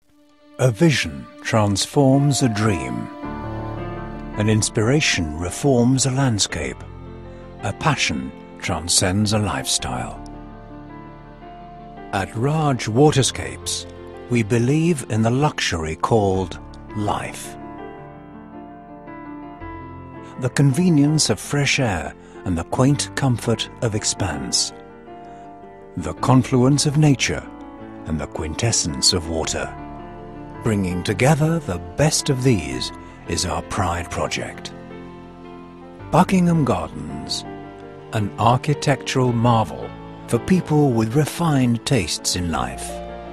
A vision transforms a dream. An inspiration reforms a landscape. A passion transcends a lifestyle. At Raj Waterscapes, we believe in the luxury called life. The convenience of fresh air and the quaint comfort of expanse. The confluence of nature and the quintessence of water. Bringing together the best of these is our pride project. Buckingham Gardens, an architectural marvel for people with refined tastes in life.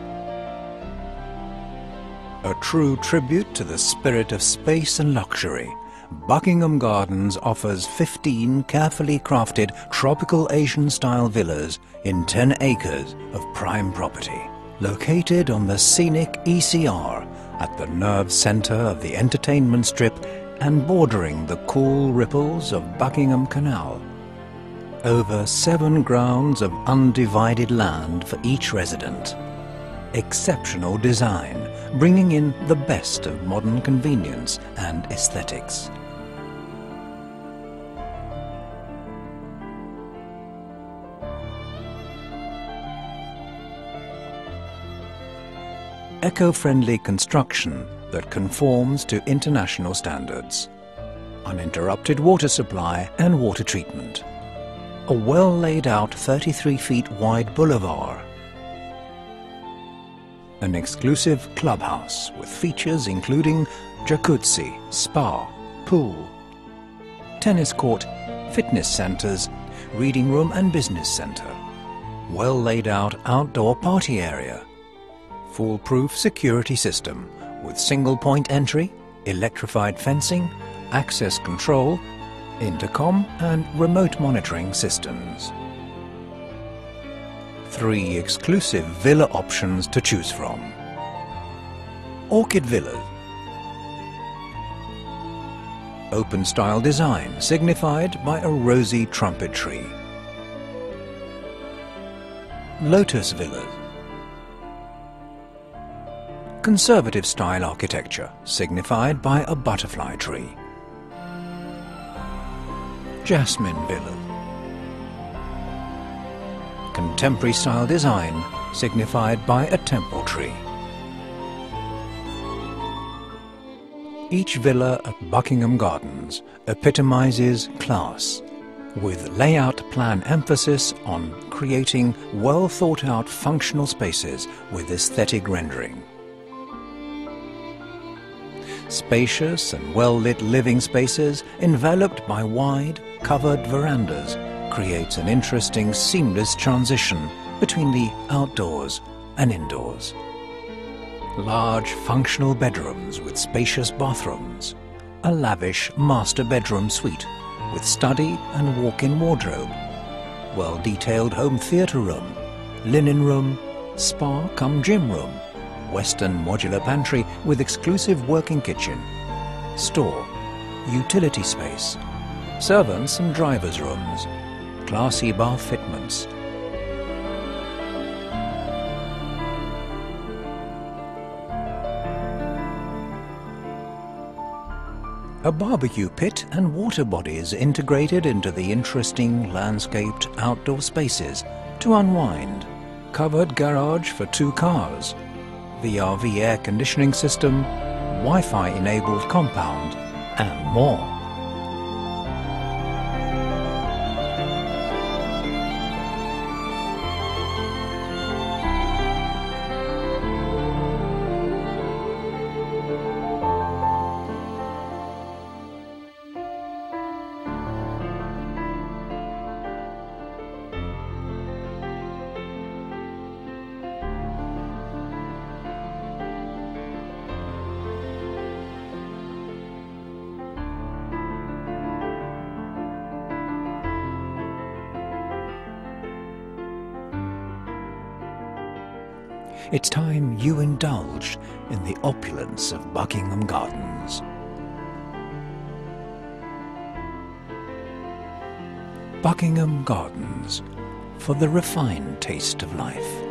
A true tribute to the spirit of space and luxury, Buckingham Gardens offers 15 carefully crafted tropical Asian-style villas in 10 acres of prime property, located on the scenic ECR at the nerve centre of the entertainment strip and bordering the cool ripples of Buckingham Canal. Over 7 grounds of undivided land for each resident. Exceptional design, bringing in the best of modern convenience and aesthetics. Eco-friendly construction that conforms to international standards. Uninterrupted water supply and water treatment. A well laid out 33 feet wide boulevard. An exclusive clubhouse with features including jacuzzi, spa, pool, tennis court, fitness centers, reading room and business center. Well laid out outdoor party area. Foolproof security system with single point entry, electrified fencing, access control, intercom and remote monitoring systems. 3 exclusive villa options to choose from. Orchid Villas. Open style design signified by a rosy trumpet tree. Lotus Villas. Conservative style architecture signified by a butterfly tree. Jasmine Villas. Contemporary style design signified by a temple tree. Each villa at Buckingham Gardens epitomizes class, with layout plan emphasis on creating well thought out functional spaces with aesthetic rendering. Spacious and well-lit living spaces enveloped by wide, covered verandas creates an interesting seamless transition between the outdoors and indoors. Large functional bedrooms with spacious bathrooms. A lavish master bedroom suite with study and walk-in wardrobe. Well-detailed home theatre room, linen room, spa cum gym room. Western modular pantry with exclusive working kitchen, store, utility space, servants and drivers' rooms, classy bath fitments. A barbecue pit and water bodies integrated into the interesting landscaped outdoor spaces to unwind. Covered garage for 2 cars. VRV air conditioning system, Wi-Fi enabled compound, and more. It's time you indulged in the opulence of Buckingham Gardens. Buckingham Gardens, for the refined taste of life.